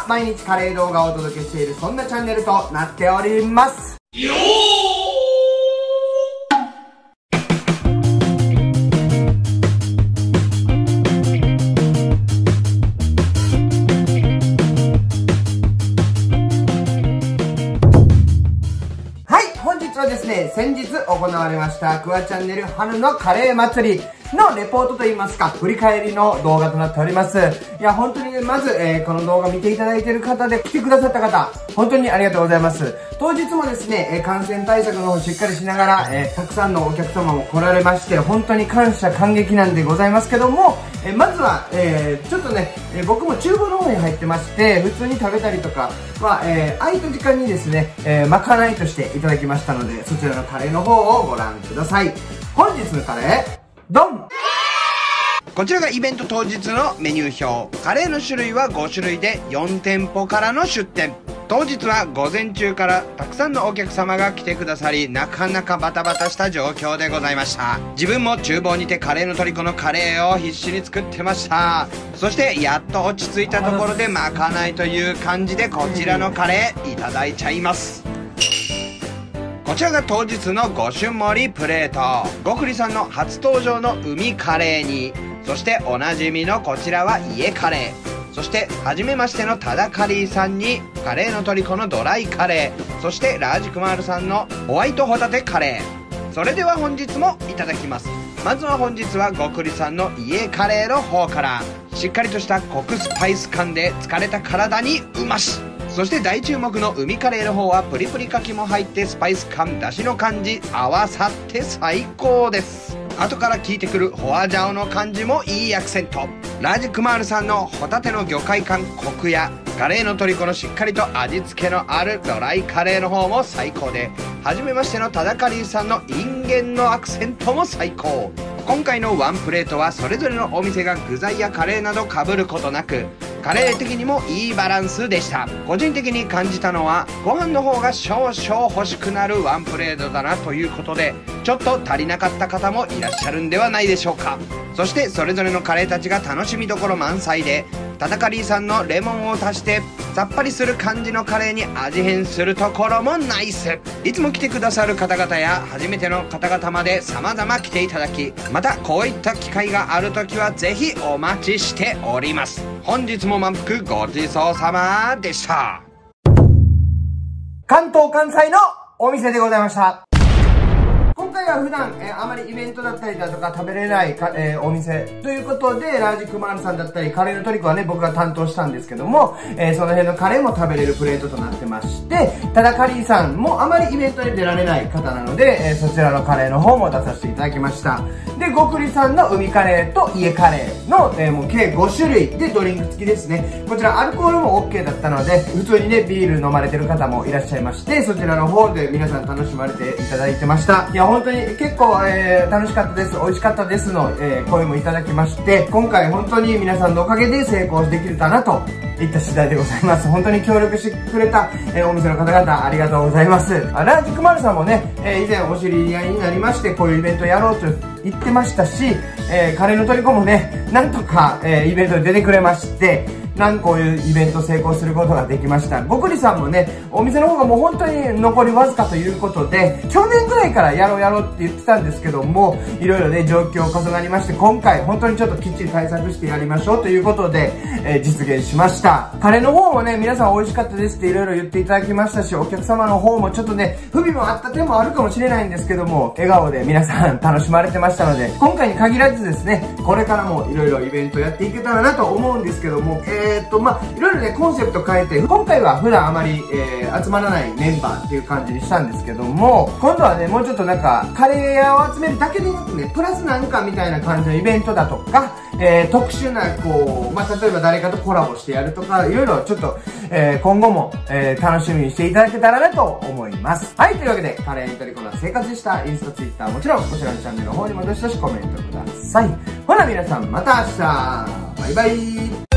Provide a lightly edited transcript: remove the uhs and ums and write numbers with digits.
は毎日カレー動画をお届けしているそんなチャンネルとなっております。本日はですね、先日行われましたクワチャンネル春のカレー祭りのレポートといいますか、振り返りの動画となっております。いや、本当にね、まず、この動画見ていただいている方で来てくださった方、本当にありがとうございます。当日もですね、感染対策の方しっかりしながら、たくさんのお客様も来られまして、本当に感謝感激なんでございますけども、まずは、ちょっとね、僕も厨房の方に入ってまして、普通に食べたりとかは、空いた時間にですね、まかないとしていただきましたので、そちらのカレーの方をご覧ください。本日のカレー、ドン！こちらがイベント当日のメニュー表。カレーの種類は5種類で4店舗からの出店。当日は午前中からたくさんのお客様が来てくださり、なかなかバタバタした状況でございました。自分も厨房にてカレーの虜のカレーを必死に作ってました。そしてやっと落ち着いたところでまかないという感じでこちらのカレーいただいちゃいます。こちらが当日の5種盛りプレート。ごくりさんの初登場の海カレーに、そしておなじみのこちらは家カレー、そして初めましてのタダカリーさんにカレーの虜のドライカレー、そしてラージクマールさんのホワイトホタテカレー。それでは本日もいただきます。まずは本日はごくりさんの家カレーの方から、しっかりとしたコクスパイス感で疲れた体にうまし。そして大注目の海カレーの方はプリプリかきも入ってスパイス感、出汁の感じ合わさって最高です。後から効いてくるホアジャオの感じもいいアクセント。ラージクマールさんのホタテの魚介感コクやカレーの虜のしっかりと味付けのあるドライカレーの方も最高で、初めましてのタダカリーさんのインゲンのアクセントも最高。今回のワンプレートはそれぞれのお店が具材やカレーなど被ることなく、カレー的にもいいバランスでした。個人的に感じたのはご飯の方が少々欲しくなるワンプレートだなということで、ちょっと足りなかった方もいらっしゃるんではないでしょうか。そしてそれぞれのカレーたちが楽しみどころ満載で、タダカリーさんのレモンを足してさっぱりする感じのカレーに味変するところもナイス。いつも来てくださる方々や初めての方々まで様々来ていただき、またこういった機会がある時はぜひお待ちしております。本日も満腹ごちそうさまでした。関東関西のお店でございました。今回は普段、あまりイベントだったりだとか食べれないお店ということで、ラージクマールさんだったりカレーの虜はね、僕が担当したんですけども、その辺のカレーも食べれるプレートとなってまして、タダカリーさんもあまりイベントに出られない方なので、そちらのカレーの方も出させていただきました。で、ごくりさんの海カレーと家カレーの、もう計5種類でドリンク付きですね。こちらアルコールも OK だったので、普通にね、ビール飲まれてる方もいらっしゃいまして、そちらの方で皆さん楽しまれていただいてました。いや、本当に結構、楽しかったです、美味しかったですの、声もいただきまして、今回本当に皆さんのおかげで成功できたなといった次第でございます。本当に協力してくれた、お店の方々ありがとうございます。ラージクマールさんもね、以前お知り合いになりまして、こういうイベントやろうと言ってましたし、カレーの虜もね、なんとか、イベントに出てくれまして、こういうイベント成功することができました。ごくりさんもね、お店の方がもう本当に残りわずかということで、去年ぐらいからやろうって言ってたんですけども、いろいろね、状況重なりまして、今回本当にちょっときっちり対策してやりましょうということで、実現しました。カレーの方もね、皆さん美味しかったですっていろいろ言っていただきましたし、お客様の方もちょっとね、不備もあった点もあるかもしれないんですけども、笑顔で皆さん楽しまれてましたので、今回に限らずですね、これからもいろいろイベントやっていけたらなと思うんですけども、いろいろね、コンセプト変えて、今回は普段あまり、集まらないメンバーっていう感じにしたんですけども、今度はね、もうちょっとカレー屋を集めるだけでなくね、プラスなんかみたいな感じのイベントだとか、特殊な、例えば誰かとコラボしてやるとか、いろいろちょっと、今後も、楽しみにしていただけたらなと思います。はい、というわけで、カレーに虜の生活でした。インスタ、ツイッターもちろん、こちらのチャンネルの方にもどしどしコメントください。ほな皆さん、また明日バイバイ